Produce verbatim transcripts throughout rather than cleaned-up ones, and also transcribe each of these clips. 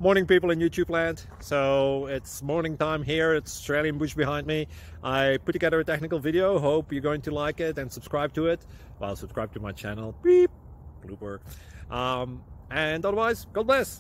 Morning, people in YouTube land. So it's morning time here. It's Australian bush behind me. I put together a technical video. Hope you're going to like it and subscribe to it. Well, subscribe to my channel. Beep. Blooper. Um, and otherwise, God bless.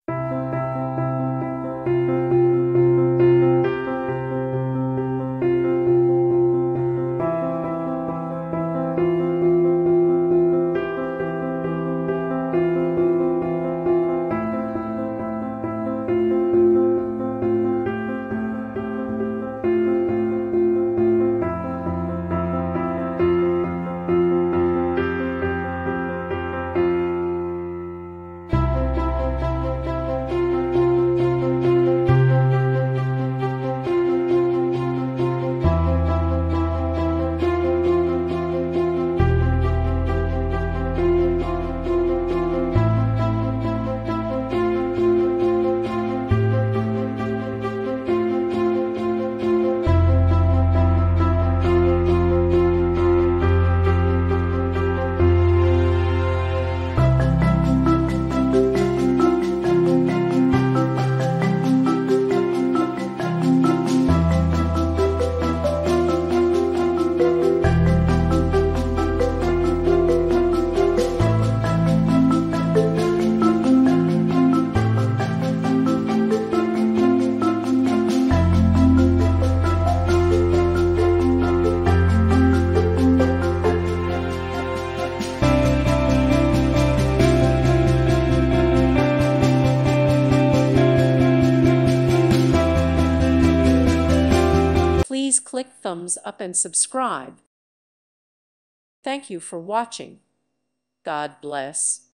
Please click thumbs up and subscribe. Thank you for watching. God bless.